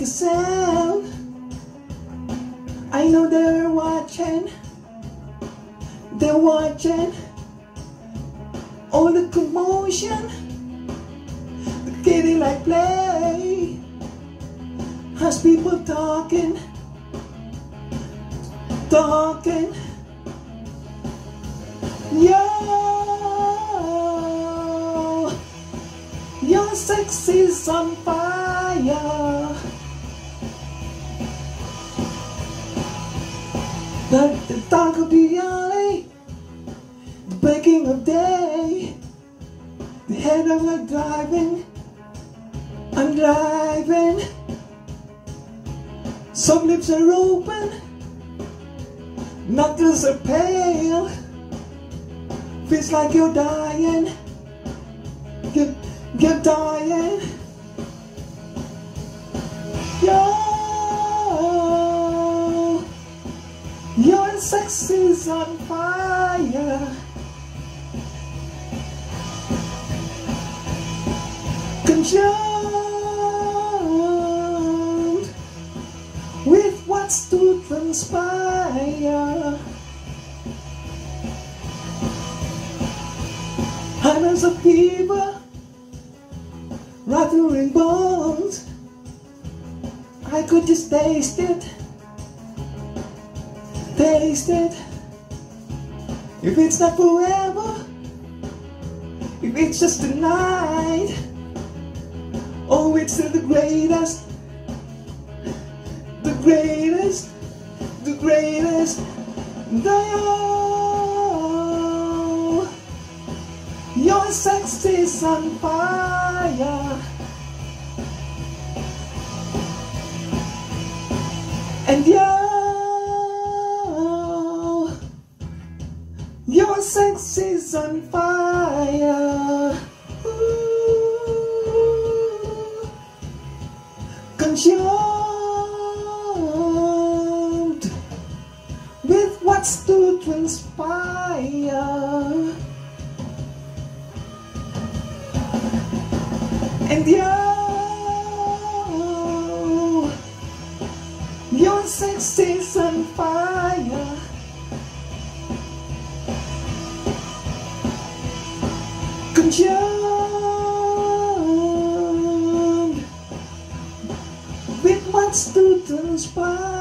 a sound. I know they're watching. They're watching all the commotion, the kitty like play, has people talking, talking. Yo, your sex is on fire. But the dark of the alley, the breaking of day, the head of my driving, I'm driving. Some lips are open, knuckles are pale, feels like you're dying, you're dying. Your sex is on fire. Consumed with what's to transpire. Hundreds of people rattling bones. I could just taste it. Taste it. If it's not forever, if it's just tonight, oh, it's still the greatest, the greatest, the greatest. Your sex is on fire, and your sex is on fire. Ooh. Consumed with what's to transpire. And your sex is on fire. Consumed with what's to transpire.